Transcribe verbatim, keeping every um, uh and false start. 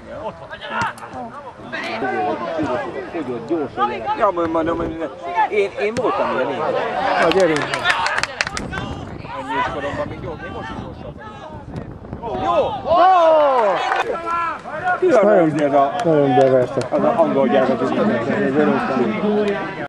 Fogyott gyorsan. Ja, mondom, én, én voltam ilyen én. Na, gyerünk! Ennyi koromban még jó, még most is gyorsan vagyok. Jó! Ki a Nagyon, ez a... nagyon beverte. Az a angol gyermek, az